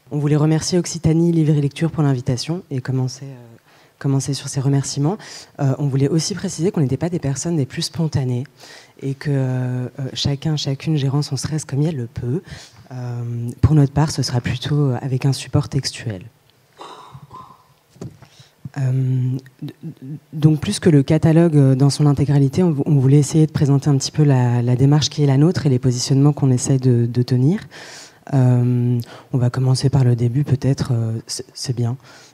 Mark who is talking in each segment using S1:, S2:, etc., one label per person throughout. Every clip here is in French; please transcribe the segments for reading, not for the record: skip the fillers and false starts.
S1: On voulait remercier Occitanie Livre et Lecture pour l'invitation et commencer sur ces remerciements. On voulait aussi préciser qu'on n'était pas des personnes les plus spontanées et que chacune gérant son stress comme elle le peut. Pour notre part, ce sera plutôt avec un support textuel. Donc plus que le catalogue dans son intégralité, on voulait essayer de présenter un petit peu la démarche qui est la nôtre et les positionnements qu'on essaie de tenir. On va commencer par le début peut-être, c'est bien.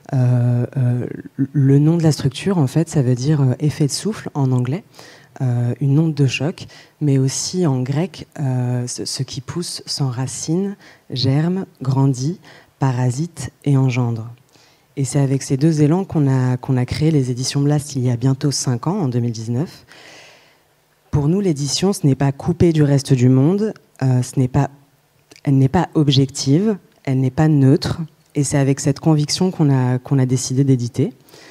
S1: Le nom de la structure, en fait, ça veut dire effet de souffle en anglais, une onde de choc, mais aussi en grec, ce qui pousse s'enracine, germe, grandit, parasite et engendre. Et c'est avec ces deux élans qu'on a créé les éditions Blast il y a bientôt 5 ans, en 2019. Pour nous, l'édition, ce n'est pas coupé du reste du monde, elle n'est pas objective, elle n'est pas neutre, et c'est avec cette conviction qu'on a décidé d'éditer.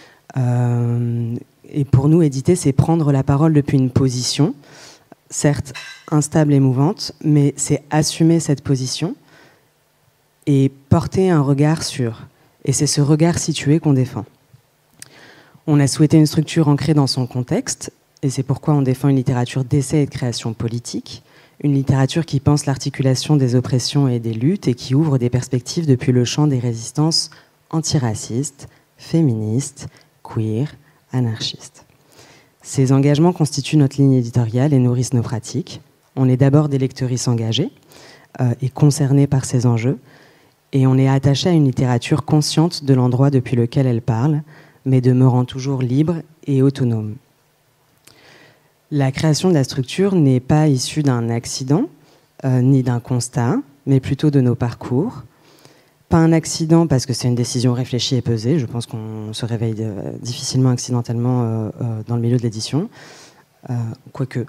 S1: Et pour nous, éditer, c'est prendre la parole depuis une position, certes instable et mouvante, mais c'est assumer cette position et porter un regard sur. Et c'est ce regard situé qu'on défend. On a souhaité une structure ancrée dans son contexte, et c'est pourquoi on défend une littérature d'essai et de création politique, une littérature qui pense l'articulation des oppressions et des luttes et qui ouvre des perspectives depuis le champ des résistances antiracistes, féministes, queer, anarchistes. Ces engagements constituent notre ligne éditoriale et nourrissent nos pratiques. On est d'abord des lectrices engagées et concernées par ces enjeux, et on est attaché à une littérature consciente de l'endroit depuis lequel elle parle, mais demeurant toujours libre et autonome. La création de la structure n'est pas issue d'un accident, ni d'un constat, mais plutôt de nos parcours. Pas un accident parce que c'est une décision réfléchie et pesée. Je pense qu'on se réveille difficilement accidentellement dans le milieu de l'édition, quoique.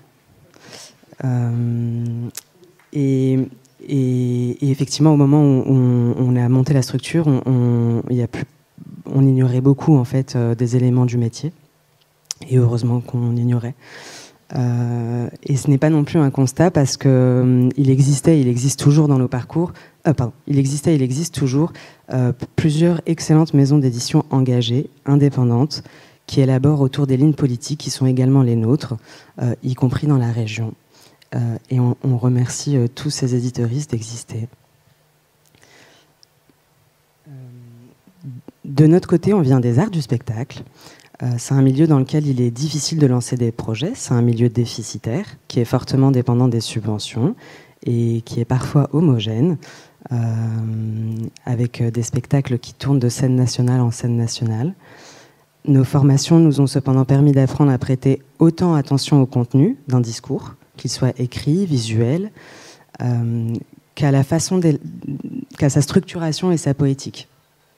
S1: Et effectivement, au moment où on a monté la structure, on ignorait beaucoup en fait des éléments du métier. Et heureusement qu'on ignorait. Et ce n'est pas non plus un constat parce qu'il existait, il existe toujours dans nos parcours, il existait, il existe toujours plusieurs excellentes maisons d'édition engagées, indépendantes, qui élaborent autour des lignes politiques qui sont également les nôtres, y compris dans la région. Et on remercie tous ces éditeuristes d'exister. De notre côté, on vient des arts du spectacle. C'est un milieu dans lequel il est difficile de lancer des projets. C'est un milieu déficitaire qui est fortement dépendant des subventions et qui est parfois homogène, avec des spectacles qui tournent de scène nationale en scène nationale. Nos formations nous ont cependant permis d'apprendre à prêter autant attention au contenu d'un discours, qu'il soit écrit, visuel, qu'à sa structuration et sa poétique.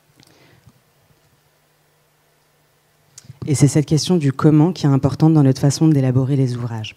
S1: Et c'est cette question du comment qui est importante dans notre façon d'élaborer les ouvrages.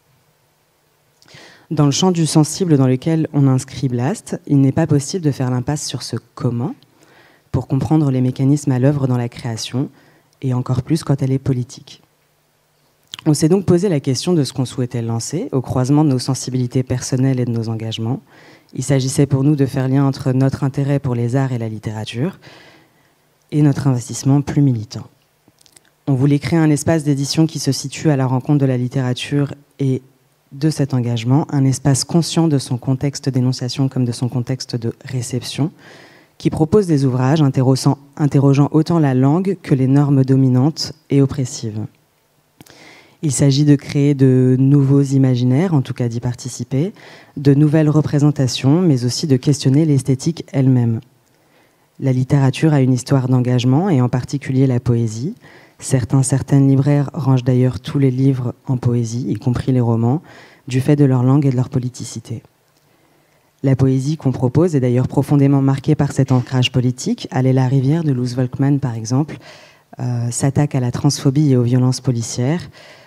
S1: Dans le champ du sensible dans lequel on inscrit Blast, il n'est pas possible de faire l'impasse sur ce comment pour comprendre les mécanismes à l'œuvre dans la création, et encore plus quand elle est politique. On s'est donc posé la question de ce qu'on souhaitait lancer, au croisement de nos sensibilités personnelles et de nos engagements. Il s'agissait pour nous de faire lien entre notre intérêt pour les arts et la littérature et notre investissement plus militant. On voulait créer un espace d'édition qui se situe à la rencontre de la littérature et de cet engagement, un espace conscient de son contexte d'énonciation comme de son contexte de réception, qui propose des ouvrages interrogeant autant la langue que les normes dominantes et oppressives. Il s'agit de créer de nouveaux imaginaires, en tout cas d'y participer, de nouvelles représentations, mais aussi de questionner l'esthétique elle-même. La littérature a une histoire d'engagement, et en particulier la poésie. Certaines libraires rangent d'ailleurs tous les livres en poésie, y compris les romans, du fait de leur langue et de leur politicité. La poésie qu'on propose est d'ailleurs profondément marquée par cet ancrage politique. Aller la rivière de Luz Volkmann, par exemple, s'attaque à la transphobie et aux violences policières.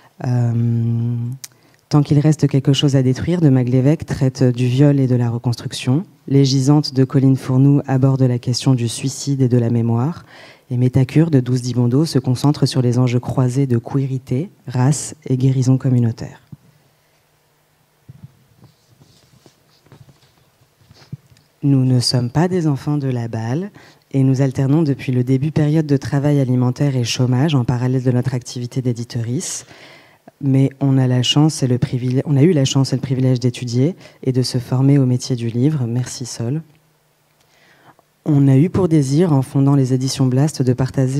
S1: Tant qu'il reste quelque chose à détruire, de Maglévec traite du viol et de la reconstruction. Les Gisantes de Colline Fournoux abordent la question du suicide et de la mémoire. Et Métacure de Douce Dibondo se concentre sur les enjeux croisés de queerité, race et guérison communautaire. Nous ne sommes pas des enfants de la balle et nous alternons depuis le début période de travail alimentaire et chômage en parallèle de notre activité d'éditrice. Mais on a eu la chance et le privilège d'étudier et de se former au métier du livre. Merci Sol. On a eu pour désir, en fondant les éditions Blast, de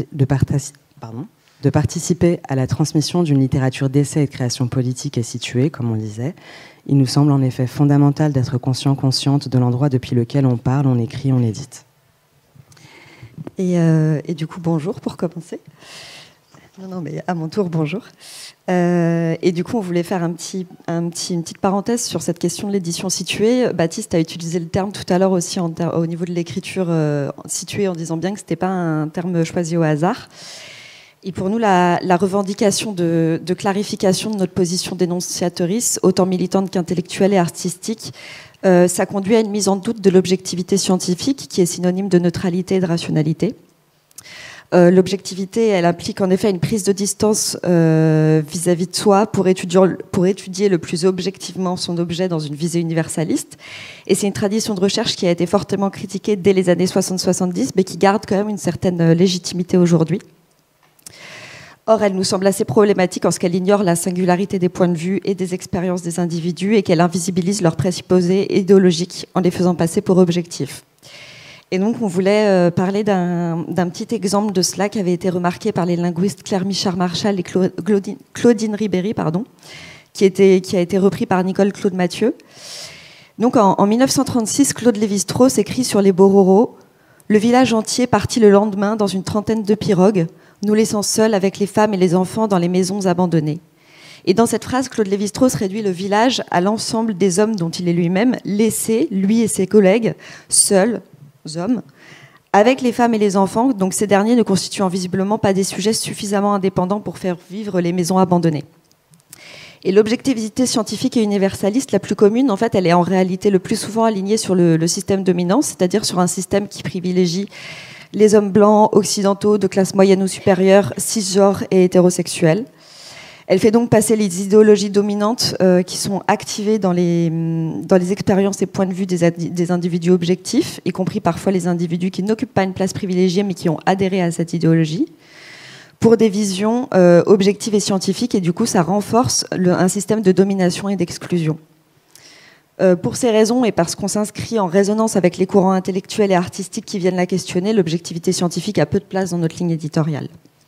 S1: participer à la transmission d'une littérature d'essai et de création politique et située, comme on le disait. Il nous semble en effet fondamental d'être consciente de l'endroit depuis lequel on parle, on écrit, on édite.
S2: Et du coup, bonjour pour commencer. Non, mais à mon tour, bonjour. Et du coup, on voulait faire une petite parenthèse sur cette question de l'édition située. Baptiste a utilisé le terme tout à l'heure aussi au niveau de l'écriture située, en disant bien que ce n'était pas un terme choisi au hasard. Et pour nous, la revendication de clarification de notre position d'énonciatrice, autant militante qu'intellectuelle et artistique, ça conduit à une mise en doute de l'objectivité scientifique, qui est synonyme de neutralité et de rationalité. L'objectivité, elle implique en effet une prise de distance vis-à-vis de soi pour étudier le plus objectivement son objet dans une visée universaliste. Et c'est une tradition de recherche qui a été fortement critiquée dès les années 60-70, mais qui garde quand même une certaine légitimité aujourd'hui. Or, elle nous semble assez problématique en ce qu'elle ignore la singularité des points de vue et des expériences des individus et qu'elle invisibilise leurs présupposés idéologiques en les faisant passer pour objectifs. Et donc, on voulait parler d'un petit exemple de cela qui avait été remarqué par les linguistes Claire Michard-Marchal et Claudine Ribéry, qui a été repris par Nicole Claude Mathieu. Donc, en 1936, Claude Lévi-Strauss écrit sur les Bororos « Le village entier partit le lendemain dans une trentaine de pirogues, nous laissant seuls avec les femmes et les enfants dans les maisons abandonnées. » Et dans cette phrase, Claude Lévi-Strauss réduit le village à l'ensemble des hommes dont il est lui-même laissé, lui et ses collègues, seuls, hommes, avec les femmes et les enfants, donc ces derniers ne constituant visiblement pas des sujets suffisamment indépendants pour faire vivre les maisons abandonnées. Et l'objectivité scientifique et universaliste la plus commune, en fait, elle est en réalité le plus souvent alignée sur le système dominant, c'est-à-dire sur un système qui privilégie les hommes blancs, occidentaux, de classe moyenne ou supérieure, cisgenres et hétérosexuels. Elle fait donc passer les idéologies dominantes qui sont activées dans les expériences et points de vue des individus objectifs, y compris parfois les individus qui n'occupent pas une place privilégiée mais qui ont adhéré à cette idéologie, pour des visions objectives et scientifiques, et du coup ça renforce un système de domination et d'exclusion. Pour ces raisons, et parce qu'on s'inscrit en résonance avec les courants intellectuels et artistiques qui viennent la questionner, l'objectivité scientifique a peu de place dans notre ligne éditoriale.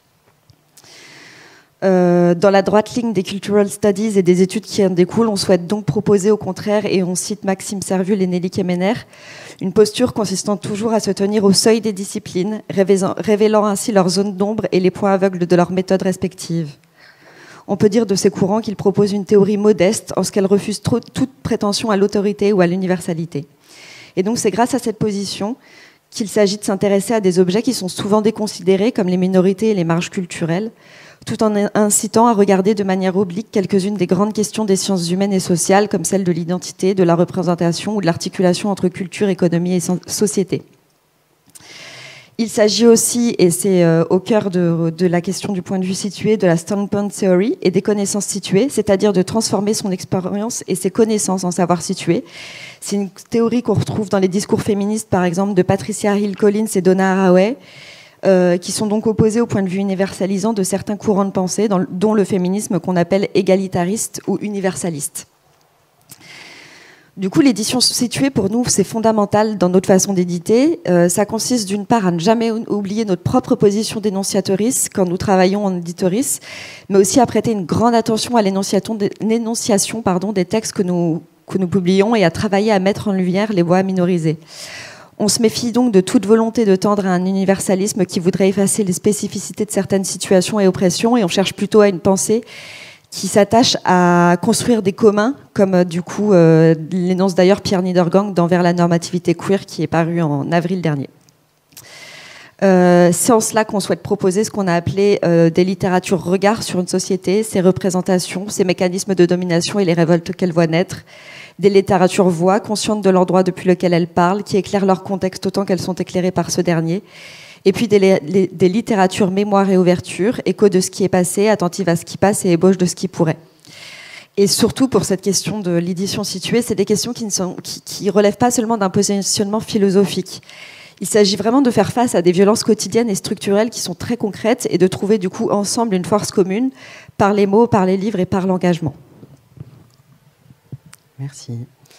S2: Dans la droite ligne des cultural studies et des études qui en découlent, on souhaite donc proposer au contraire, et on cite Maxime Servul et Nelly Kemener, une posture consistant toujours à se tenir au seuil des disciplines, révélant ainsi leurs zones d'ombre et les points aveugles de leurs méthodes respectives. On peut dire de ces courants qu'ils proposent une théorie modeste en ce qu'elle refuse toute prétention à l'autorité ou à l'universalité. Et donc c'est grâce à cette position qu'il s'agit de s'intéresser à des objets qui sont souvent déconsidérés comme les minorités et les marges culturelles, tout en incitant à regarder de manière oblique quelques-unes des grandes questions des sciences humaines et sociales, comme celle de l'identité, de la représentation ou de l'articulation entre culture, économie et société. Il s'agit aussi, et c'est au cœur de la question du point de vue situé, de la standpoint theory et des connaissances situées, c'est-à-dire de transformer son expérience et ses connaissances en savoir situé. C'est une théorie qu'on retrouve dans les discours féministes, par exemple, de Patricia Hill Collins et Donna Haraway, qui sont donc opposés au point de vue universalisant de certains courants de pensée, dont le féminisme qu'on appelle égalitariste ou universaliste. Du coup, l'édition située, pour nous, c'est fondamental dans notre façon d'éditer. Ça consiste d'une part à ne jamais oublier notre propre position d'énonciatrice quand nous travaillons en éditorice, mais aussi à prêter une grande attention à l'énonciation des textes que nous publions et à travailler à mettre en lumière les voix minorisées. On se méfie donc de toute volonté de tendre à un universalisme qui voudrait effacer les spécificités de certaines situations et oppressions, et on cherche plutôt à une pensée qui s'attache à construire des communs, comme du coup l'énonce d'ailleurs Pierre Niedergang dans Vers la normativité queer, qui est paru en avril dernier. C'est en cela qu'on souhaite proposer ce qu'on a appelé des littératures regards sur une société, ses représentations, ses mécanismes de domination et les révoltes qu'elle voit naître, des littératures voix, conscientes de l'endroit depuis lequel elles parlent, qui éclairent leur contexte autant qu'elles sont éclairées par ce dernier, et puis des littératures mémoire et ouverture, écho de ce qui est passé, attentive à ce qui passe et ébauche de ce qui pourrait. Et surtout, pour cette question de l'édition située, c'est des questions qui relèvent pas seulement d'un positionnement philosophique. Il s'agit vraiment de faire face à des violences quotidiennes et structurelles qui sont très concrètes et de trouver du coup ensemble une force commune par les mots, par les livres et par l'engagement.
S1: Merci.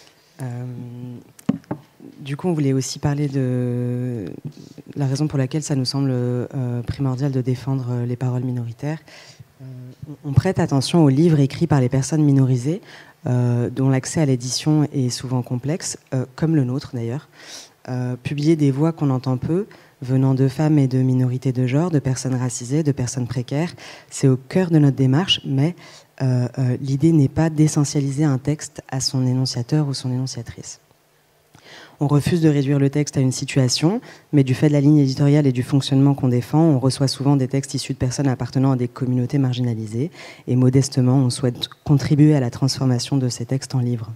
S1: Du coup, on voulait aussi parler de la raison pour laquelle ça nous semble primordial de défendre les paroles minoritaires. On prête attention aux livres écrits par les personnes minorisées, dont l'accès à l'édition est souvent complexe, comme le nôtre d'ailleurs. Publier des voix qu'on entend peu, venant de femmes et de minorités de genre, de personnes racisées, de personnes précaires, c'est au cœur de notre démarche, mais l'idée n'est pas d'essentialiser un texte à son énonciateur ou son énonciatrice. On refuse de réduire le texte à une situation, mais du fait de la ligne éditoriale et du fonctionnement qu'on défend, on reçoit souvent des textes issus de personnes appartenant à des communautés marginalisées, et modestement, on souhaite contribuer à la transformation de ces textes en livres.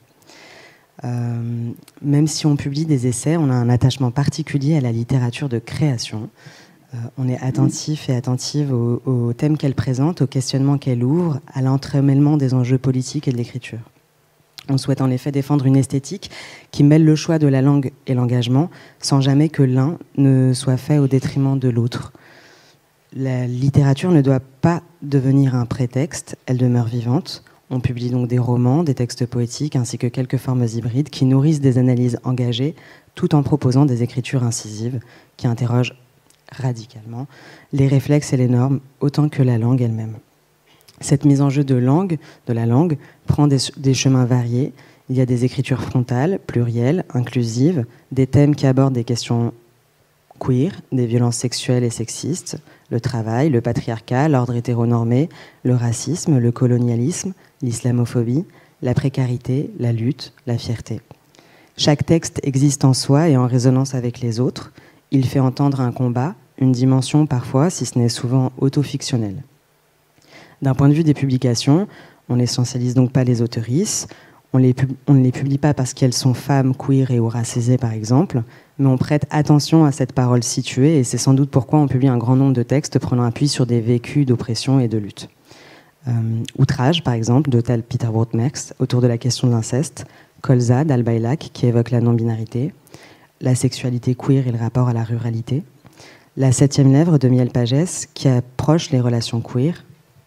S1: Même si on publie des essais, on a un attachement particulier à la littérature de création. On est attentif et attentive aux thèmes qu'elle présente, aux questionnements qu'elle ouvre, à l'entremêlement des enjeux politiques et de l'écriture. On souhaite en effet défendre une esthétique qui mêle le choix de la langue et l'engagement, sans jamais que l'un ne soit fait au détriment de l'autre. La littérature ne doit pas devenir un prétexte, elle demeure vivante. On publie donc des romans, des textes poétiques, ainsi que quelques formes hybrides qui nourrissent des analyses engagées, tout en proposant des écritures incisives qui interrogent radicalement les réflexes et les normes, autant que la langue elle-même. Cette mise en jeu de la langue, prend des chemins variés. Il y a des écritures frontales, plurielles, inclusives, des thèmes qui abordent des questions queer, des violences sexuelles et sexistes, le travail, le patriarcat, l'ordre hétéronormé, le racisme, le colonialisme, l'islamophobie, la précarité, la lutte, la fierté. Chaque texte existe en soi et en résonance avec les autres. Il fait entendre un combat, une dimension parfois, si ce n'est souvent autofictionnelle. D'un point de vue des publications, on n'essentialise donc pas les auteurices, on ne les publie pas parce qu'elles sont femmes, queer et ou racisées par exemple, mais on prête attention à cette parole située et c'est sans doute pourquoi on publie un grand nombre de textes prenant appui sur des vécus d'oppression et de lutte. Outrage par exemple, de tel Peter Broadmerks, autour de la question de l'inceste, Colza d'Albaïlac qui évoque la non-binarité, la sexualité queer et le rapport à la ruralité, la 7e lèvre de Miel Pagès qui approche les relations queer,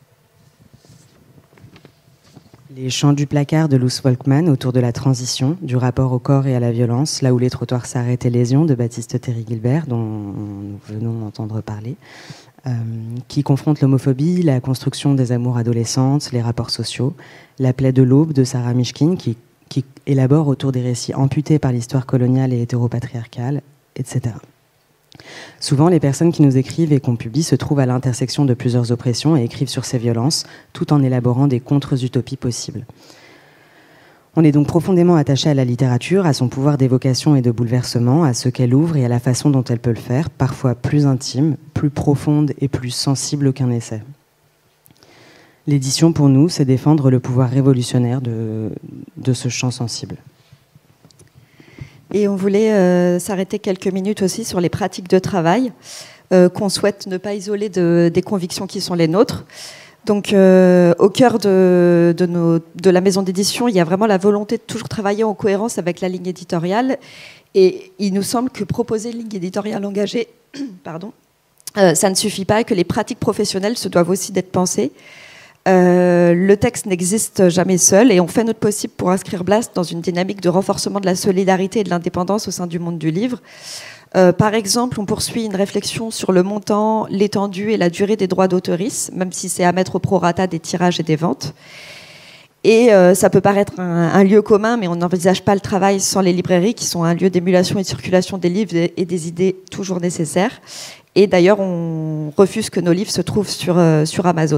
S1: les chants du placard de Luce Volkmann autour de la transition, du rapport au corps et à la violence, là où les trottoirs s'arrêtent et lésions, de Baptiste Terry-Gilbert, dont nous venons d'entendre parler, qui confronte l'homophobie, la construction des amours adolescentes, les rapports sociaux, la plaie de l'aube de Sarah Mishkin, qui élabore autour des récits amputés par l'histoire coloniale et hétéropatriarcale, etc. Souvent, les personnes qui nous écrivent et qu'on publie se trouvent à l'intersection de plusieurs oppressions et écrivent sur ces violences, tout en élaborant des contre-utopies possibles. On est donc profondément attaché à la littérature, à son pouvoir d'évocation et de bouleversement, à ce qu'elle ouvre et à la façon dont elle peut le faire, parfois plus intime, plus profonde et plus sensible qu'un essai. L'édition, pour nous, c'est défendre le pouvoir révolutionnaire de ce champ sensible.
S2: Et on voulait s'arrêter quelques minutes aussi sur les pratiques de travail qu'on souhaite ne pas isoler des convictions qui sont les nôtres. Donc au cœur de la maison d'édition, il y a vraiment la volonté de toujours travailler en cohérence avec la ligne éditoriale. Et il nous semble que proposer une ligne éditoriale engagée, ça ne suffit pas et que les pratiques professionnelles se doivent aussi d'être pensées. Le texte n'existe jamais seul et on fait notre possible pour inscrire Blast dans une dynamique de renforcement de la solidarité et de l'indépendance au sein du monde du livre. Par exemple, on poursuit une réflexion sur le montant, l'étendue et la durée des droits d'auteurisme, même si c'est à mettre au prorata des tirages et des ventes. Et ça peut paraître un lieu commun, mais on n'envisage pas le travail sans les librairies, qui sont un lieu d'émulation et de circulation des livres et des idées toujours nécessaires. Et d'ailleurs, on refuse que nos livres se trouvent sur Amazon.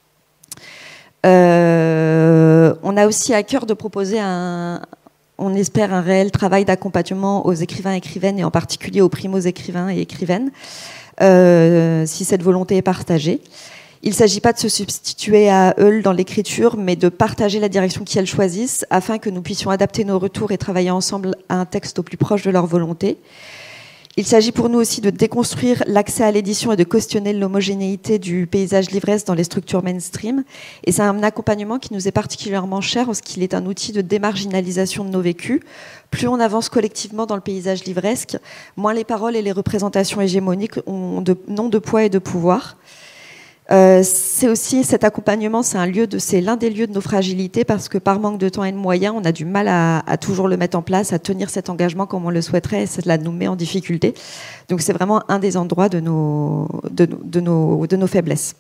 S2: On a aussi à cœur de proposer on espère un réel travail d'accompagnement aux écrivains et écrivaines et en particulier aux primos écrivains et écrivaines si cette volonté est partagée. Il ne s'agit pas de se substituer à eux dans l'écriture, mais de partager la direction qu'elles choisissent afin que nous puissions adapter nos retours et travailler ensemble à un texte au plus proche de leur volonté. Il s'agit pour nous aussi de déconstruire l'accès à l'édition et de questionner l'homogénéité du paysage livresque dans les structures mainstream. Et c'est un accompagnement qui nous est particulièrement cher parce qu'il est un outil de démarginalisation de nos vécus. Plus on avance collectivement dans le paysage livresque, moins les paroles et les représentations hégémoniques n'ont de poids et de pouvoir. C'est aussi cet accompagnement, c'est l'un des lieux de nos fragilités parce que par manque de temps et de moyens, on a du mal à toujours le mettre en place, à tenir cet engagement comme on le souhaiterait, et cela nous met en difficulté. Donc c'est vraiment un des endroits de nos faiblesses.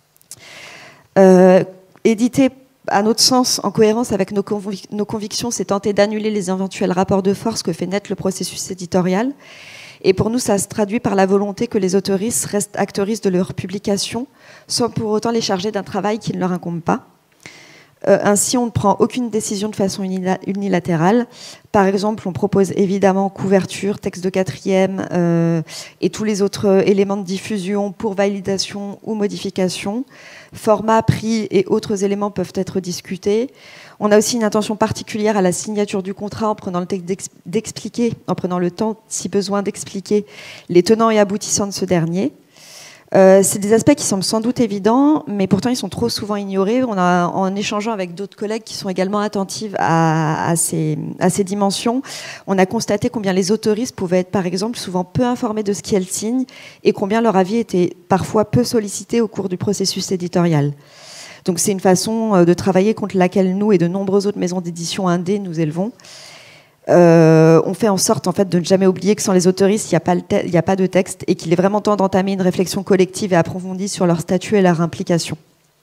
S2: Éditer, à notre sens, en cohérence avec nos convictions, c'est tenter d'annuler les éventuels rapports de force que fait naître le processus éditorial. Et pour nous, ça se traduit par la volonté que les autoristes restent actrices de leur publication, sans pour autant les charger d'un travail qui ne leur incombe pas. Ainsi, on ne prend aucune décision de façon unilatérale. Par exemple, on propose évidemment couverture, texte de 4e et tous les autres éléments de diffusion pour validation ou modification. Format, prix et autres éléments peuvent être discutés. On a aussi une attention particulière à la signature du contrat en prenant le temps d'expliquer, en prenant le temps, si besoin, d'expliquer les tenants et aboutissants de ce dernier. C'est des aspects qui semblent sans doute évidents, mais pourtant ils sont trop souvent ignorés. En échangeant avec d'autres collègues qui sont également attentives à ces dimensions, on a constaté combien les autoristes pouvaient être, par exemple, souvent peu informés de ce qu'elles signent et combien leur avis était parfois peu sollicité au cours du processus éditorial. Donc c'est une façon de travailler contre laquelle nous et de nombreuses autres maisons d'édition indé nous élevons. On fait en sorte en fait, de ne jamais oublier que sans les autoristes, il n'y a pas de texte et qu'il est vraiment temps d'entamer une réflexion collective et approfondie sur leur statut et leur implication.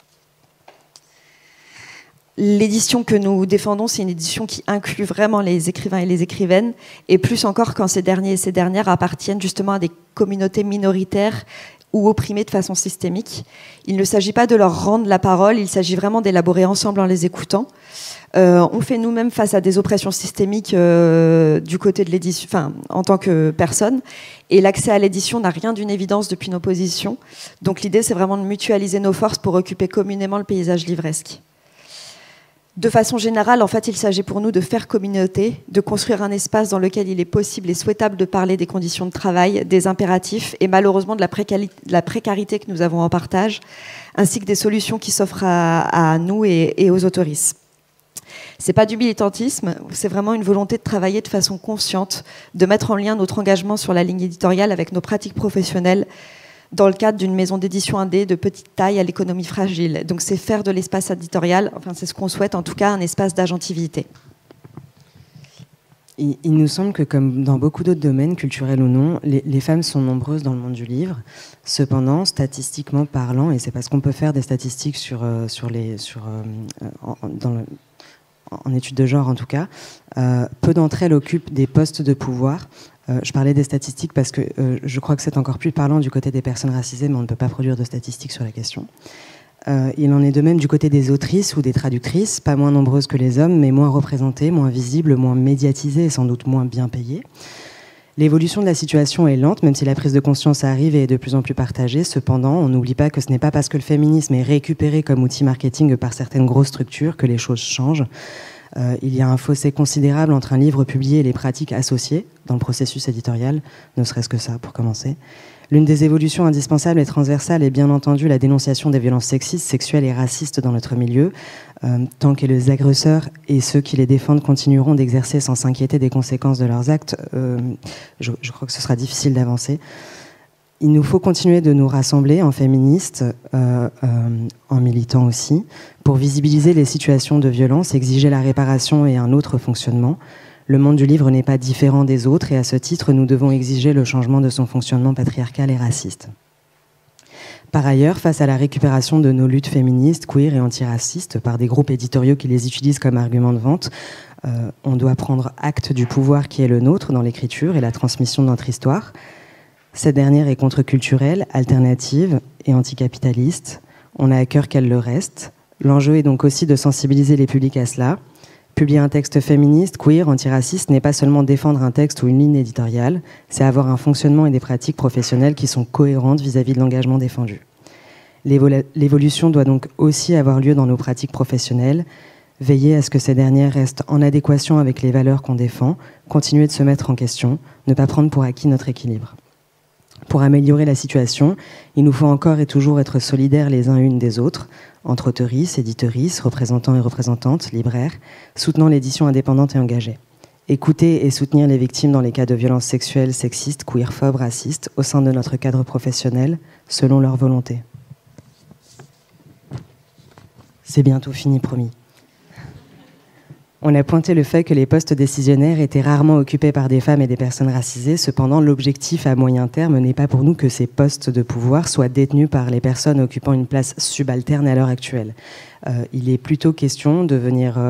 S2: L'édition que nous défendons, c'est une édition qui inclut vraiment les écrivains et les écrivaines, et plus encore quand ces derniers et ces dernières appartiennent justement à des communautés minoritaires ou opprimés de façon systémique. Il ne s'agit pas de leur rendre la parole, il s'agit vraiment d'élaborer ensemble en les écoutant. On fait nous-mêmes face à des oppressions systémiques du côté de l'édition, enfin, en tant que personne, et l'accès à l'édition n'a rien d'une évidence depuis nos positions. Donc l'idée, c'est vraiment de mutualiser nos forces pour occuper communément le paysage livresque. De façon générale, en fait, il s'agit pour nous de faire communauté, de construire un espace dans lequel il est possible et souhaitable de parler des conditions de travail, des impératifs et malheureusement de la précarité que nous avons en partage, ainsi que des solutions qui s'offrent à nous et aux autoristes. C'est pas du militantisme, c'est vraiment une volonté de travailler de façon consciente, de mettre en lien notre engagement sur la ligne éditoriale avec nos pratiques professionnelles, dans le cadre d'une maison d'édition indé de petite taille à l'économie fragile. Donc c'est faire de l'espace éditorial, enfin c'est ce qu'on souhaite en tout cas, un espace d'agentivité.
S1: Il nous semble que comme dans beaucoup d'autres domaines, culturels ou non, les femmes sont nombreuses dans le monde du livre. Cependant, statistiquement parlant, et c'est parce qu'on peut faire des statistiques en études de genre en tout cas, peu d'entre elles occupent des postes de pouvoir. Je parlais des statistiques parce que je crois que c'est encore plus parlant du côté des personnes racisées, mais on ne peut pas produire de statistiques sur la question. Il en est de même du côté des autrices ou des traductrices, pas moins nombreuses que les hommes, mais moins représentées, moins visibles, moins médiatisées et sans doute moins bien payées. L'évolution de la situation est lente, même si la prise de conscience arrive et est de plus en plus partagée. Cependant, on n'oublie pas que ce n'est pas parce que le féminisme est récupéré comme outil marketing par certaines grosses structures que les choses changent. Il y a un fossé considérable entre un livre publié et les pratiques associées dans le processus éditorial, ne serait-ce que ça pour commencer. L'une des évolutions indispensables et transversales est bien entendu la dénonciation des violences sexistes, sexuelles et racistes dans notre milieu, tant que les agresseurs et ceux qui les défendent continueront d'exercer sans s'inquiéter des conséquences de leurs actes. Je crois que ce sera difficile d'avancer. Il nous faut continuer de nous rassembler en féministes, en militants aussi, pour visibiliser les situations de violence, exiger la réparation et un autre fonctionnement. Le monde du livre n'est pas différent des autres et à ce titre, nous devons exiger le changement de son fonctionnement patriarcal et raciste. Par ailleurs, face à la récupération de nos luttes féministes, queer et antiracistes par des groupes éditoriaux qui les utilisent comme argument de vente, on doit prendre acte du pouvoir qui est le nôtre dans l'écriture et la transmission de notre histoire. Cette dernière est contre-culturelle, alternative et anticapitaliste. On a à cœur qu'elle le reste. L'enjeu est donc aussi de sensibiliser les publics à cela. Publier un texte féministe, queer, antiraciste n'est pas seulement défendre un texte ou une ligne éditoriale, c'est avoir un fonctionnement et des pratiques professionnelles qui sont cohérentes vis-à-vis de l'engagement défendu. L'évolution doit donc aussi avoir lieu dans nos pratiques professionnelles. Veiller à ce que ces dernières restent en adéquation avec les valeurs qu'on défend, continuer de se mettre en question, ne pas prendre pour acquis notre équilibre. Pour améliorer la situation, il nous faut encore et toujours être solidaires les uns unes des autres, entre auteuristes, éditeuristes, représentants et représentantes, libraires, soutenant l'édition indépendante et engagée. Écouter et soutenir les victimes dans les cas de violences sexuelles, sexistes, queerphobes, racistes, au sein de notre cadre professionnel, selon leur volonté. C'est bientôt fini, promis. On a pointé le fait que les postes décisionnaires étaient rarement occupés par des femmes et des personnes racisées. Cependant, l'objectif à moyen terme n'est pas pour nous que ces postes de pouvoir soient détenus par les personnes occupant une place subalterne à l'heure actuelle. Il est plutôt question de venir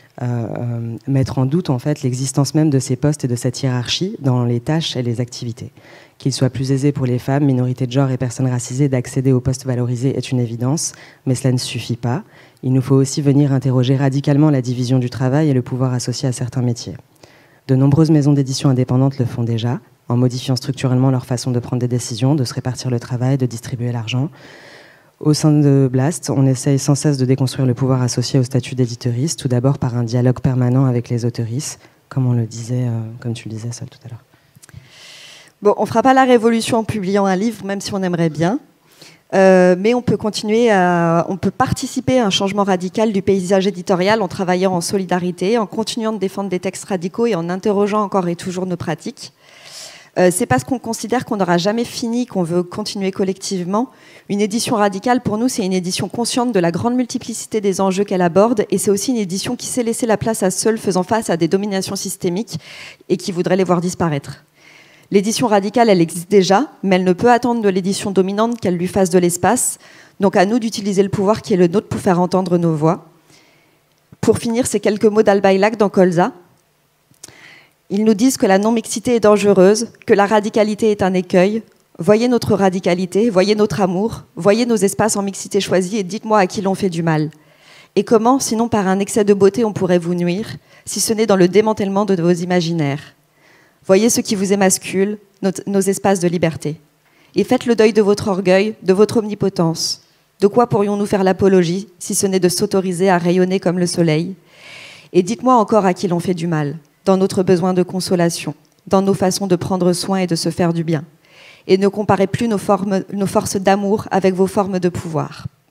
S1: mettre en doute en fait, l'existence même de ces postes et de cette hiérarchie dans les tâches et les activités. Qu'il soit plus aisé pour les femmes, minorités de genre et personnes racisées d'accéder aux postes valorisés est une évidence, mais cela ne suffit pas. Il nous faut aussi venir interroger radicalement la division du travail et le pouvoir associé à certains métiers. De nombreuses maisons d'édition indépendantes le font déjà, en modifiant structurellement leur façon de prendre des décisions, de se répartir le travail, de distribuer l'argent. Au sein de Blast, on essaye sans cesse de déconstruire le pouvoir associé au statut d'éditoriste, tout d'abord par un dialogue permanent avec les auteuristes, comme on le disait, comme tu le disais, Sol, tout à l'heure.
S2: Bon, on ne fera pas la révolution en publiant un livre, même si on aimerait bien. Mais on peut on peut participer à un changement radical du paysage éditorial en travaillant en solidarité, en continuant de défendre des textes radicaux et en interrogeant encore et toujours nos pratiques. C'est parce qu'on considère qu'on n'aura jamais fini qu'on veut continuer collectivement. Une édition radicale, pour nous, c'est une édition consciente de la grande multiplicité des enjeux qu'elle aborde, et c'est aussi une édition qui sait laisser la place à ceux faisant face à des dominations systémiques et qui voudraient les voir disparaître. L'édition radicale, elle existe déjà, mais elle ne peut attendre de l'édition dominante qu'elle lui fasse de l'espace. Donc à nous d'utiliser le pouvoir qui est le nôtre pour faire entendre nos voix. Pour finir, ces quelques mots d'Al-Bailak dans Colza. Ils nous disent que la non-mixité est dangereuse, que la radicalité est un écueil. Voyez notre radicalité, voyez notre amour, voyez nos espaces en mixité choisie et dites-moi à qui l'on fait du mal. Et comment, sinon par un excès de beauté, on pourrait vous nuire, si ce n'est dans le démantèlement de vos imaginaires. Voyez ce qui vous émascule, nos espaces de liberté. Et faites le deuil de votre orgueil, de votre omnipotence. De quoi pourrions-nous faire l'apologie, si ce n'est de s'autoriser à rayonner comme le soleil? Et dites-moi encore à qui l'on fait du mal, dans notre besoin de consolation, dans nos façons de prendre soin et de se faire du bien. Et ne comparez plus nos forces d'amour avec vos formes de pouvoir.